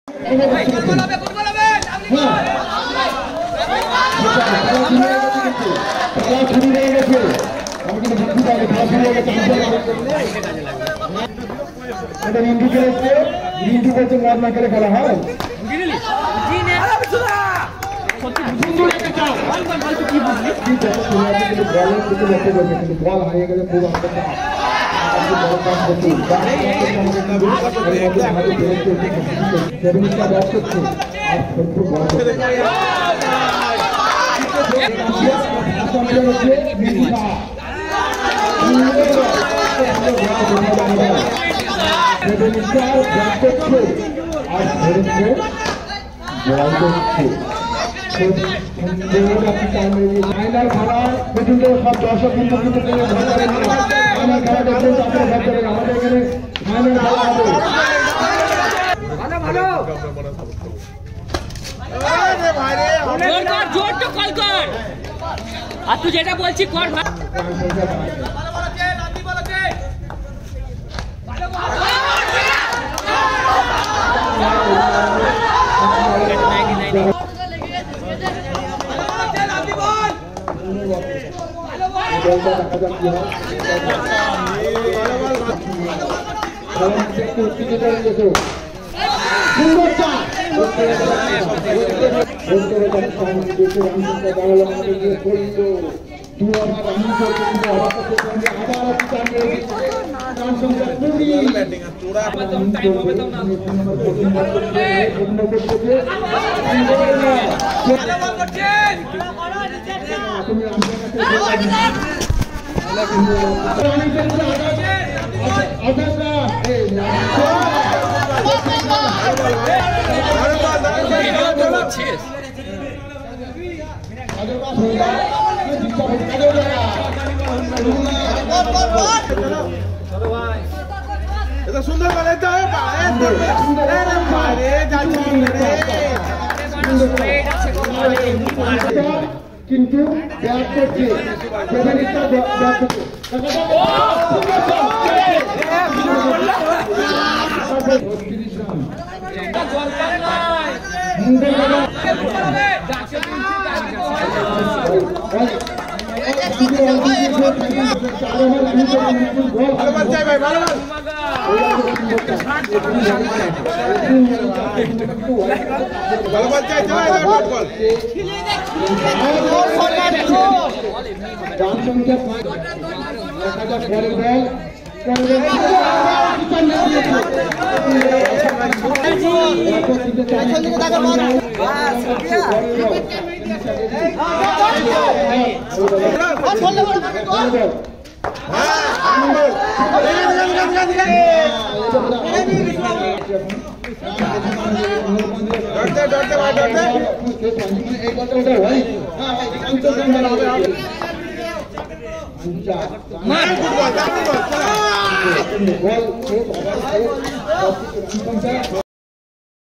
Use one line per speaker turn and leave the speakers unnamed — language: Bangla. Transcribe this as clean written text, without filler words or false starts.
খেলা হয় বল হারিয়ে গেলে খুব ফাইনাল খেলা পর্যন্ত সব দর্শক কিন্তু ফাইনাল খেলা পর্যন্ত আপনারা আমাদের এখানে ফাইনাল খেলা হবে।
জোর তো কল কর আর তুই যেটা বলছি কর ভাই।
সুন্দর
কিন্তু ব্যাট করছে